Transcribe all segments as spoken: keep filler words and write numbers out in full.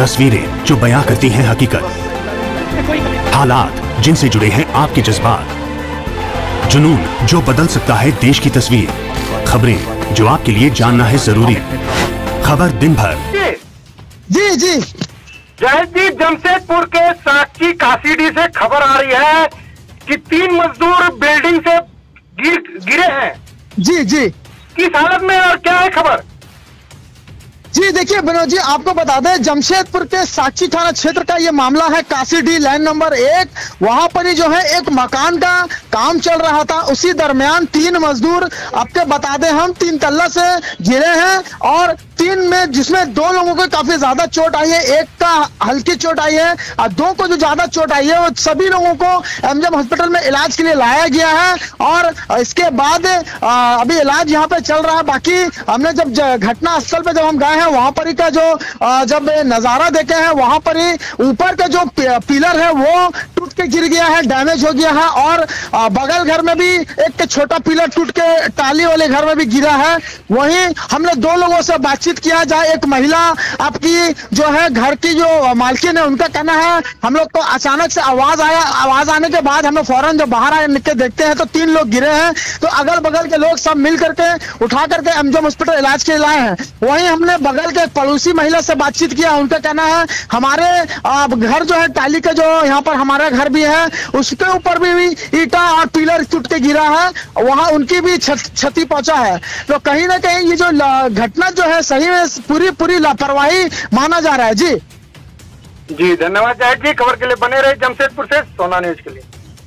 तस्वीरें जो बयां करती हैं हकीकत, हालात जिनसे जुड़े हैं आपके जज्बात, जुनून जो बदल सकता है देश की तस्वीर, खबरें जो आपके लिए जानना है जरूरी। खबर दिन भर। जी जी जयदीप, जमशेदपुर के साक्षी कासीडी से खबर आ रही है कि तीन मजदूर बिल्डिंग से गिर गिरे हैं। जी जी किस हालत में और क्या है खबर? जी देखिए विनोद जी, आपको बता दें जमशेदपुर के साक्षी थाना क्षेत्र का ये मामला है। कासीडी लाइन नंबर एक, वहां पर ही जो है एक मकान का काम चल रहा था। उसी दरमियान तीन मजदूर, आपके बता दें हम तीन तल्ला से गिरे हैं और तीन में जिसमें दो लोगों को काफी ज्यादा चोट आई है, एक का हल्की चोट आई है और दो को जो ज्यादा चोट आई है वो सभी लोगों को एमजेएम हॉस्पिटल में इलाज के लिए लाया गया है। और इसके बाद अभी इलाज यहाँ पे चल रहा है। बाकी हमने जब घटना स्थल पे जब हम गए हैं वहां पर ही का जो जब नजारा देखे हैं, वहां पर ही ऊपर का जो पिलर है वो टूट के गिर गया है, डैमेज हो गया है। और बगल घर में भी एक छोटा पिलर टूट के टाली वाले घर में भी गिरा है। वहीं हमने दो लोगों से बातचीत किया जाए। एक महिला आपकी जो है घर की जो मालकिन है, उनका कहना है हम लोग को अचानक से आवाज आया, आवाज आने के बाद हमें फौरन जब बाहर आए निकल देखते हैं तो तीन लोग गिरे हैं। तो अगल बगल के लोग सब मिल करके उठा करके एमजेएम हॉस्पिटल इलाज के लिए लाए हैं। वहीं हमने बगल के पड़ोसी महिला से बातचीत किया, उनका कहना है हमारे घर जो है टाली का जो यहाँ पर हमारा घर भी है उसके ऊपर भी, भी ईटा और पिलर टूट के गिरा है, वहां उनकी भी क्षति पहुंचा है। तो कहीं ना कहीं ये जो घटना जो है सही में पूरी पूरी लापरवाही माना जा रहा है। जी जी धन्यवाद जाहिद जी, खबर के लिए बने रहे जमशेदपुर से सोना न्यूज के लिए।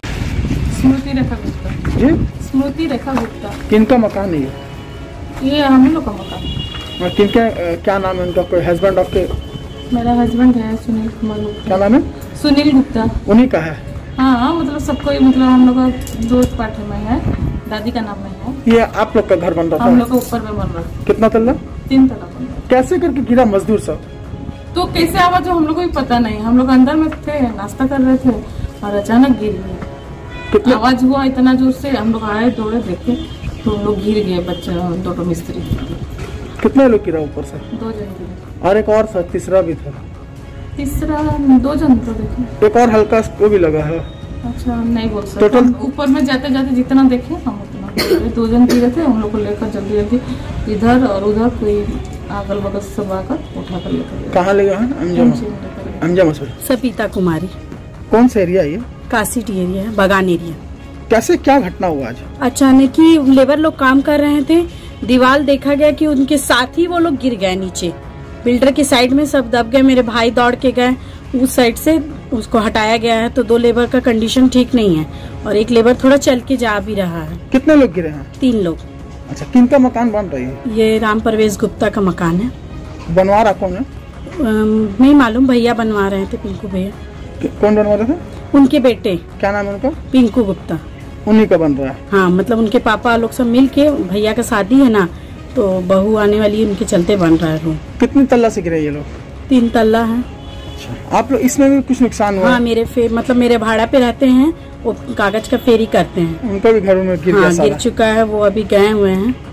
स्मृति रेखा गुप्ता। जी स्मृति रेखा गुप्ता। किनका मकान है ये? ये हम लोग का मकान। और किनका क्या नाम है उनका? कोई हस्बैंड आपके? मेरा हस्बैंड है सुनील कुमार गुप्ता। क्या नाम है? सुनील गुप्ता। उन्हीं का है? हाँ मतलब सबको, मतलब हम लोग का दोस्त पार्टी में है, दादी का नाम में है। ये आप लोग का घर बन रहा था? हम लोग का ऊपर में बन रहा है। कितना तल्ला? तीन तल्ला बन रहा है। कैसे करके गिरा मजदूर सब? तो कैसे आवाज हो हम लोग को भी पता नहीं। हम लोग अंदर में थे, नाश्ता कर रहे थे और अचानक गिर गए। आवाज हुआ इतना जोर से, हम लोग आए दौड़े देखे तो हम लोग गिर गए। बच्चे दो मिस्त्री। कितने लोग गिरा ऊपर से? दो जन गिरे। और एक और था, तीसरा भी था? तीसरा दो जन तो देखे। एक और हल्का वो भी लगा है? अच्छा नहीं बोल सकते। टोटल ऊपर में जाते जाते जितना देखे हम उतना। दो जन गिरे थे, हम लोग को लेकर जल्दी जल्दी इधर और उधर कोई अगल बगल सब आकर उठा कर लेकर। कहाँ ले गए हैं? MJM hospital. सपीता कुमारी। कौन सा एरिया ये? कासीडी एरिया है, बागान एरिया। कैसे क्या घटना हुआ आज? अचानक ही लेबर लोग काम कर रहे थे, दीवार देखा गया कि उनके साथ ही वो लोग गिर गए नीचे। बिल्डर की साइड में सब दब गए। मेरे भाई दौड़ के गए, उस साइड से उसको हटाया गया है। तो दो लेबर का कंडीशन ठीक नहीं है और एक लेबर थोड़ा चल के जा भी रहा है। कितने लोग गिरे हैं? तीन लोग। अच्छा, किनका मकान बन रही है? ये राम परवेज गुप्ता का मकान है। बनवा रहा कौन है? नहीं मालूम, भैया बनवा रहे थे, पिंकू भैया। कौन बनवा रहे थे? उनके बेटे। क्या नाम है उनका? पिंकू गुप्ता। उन्हीं का बन रहा है? हाँ मतलब उनके पापा लोग सब मिल के, भैया का शादी है ना तो बहू आने वाली, उनके चलते बन रहा है रूम। कितनी तल्ला से गिरे ये लोग? तीन तल्ला है। अच्छा, आप लोग इसमें भी कुछ नुकसान हुआ? हाँ मेरे फे मतलब मेरे भाड़ा पे रहते हैं, वो कागज का फेरी करते हैं। उनका भी घर में गिर हाँ, गया? गिर चुका है, वो अभी गए हुए हैं।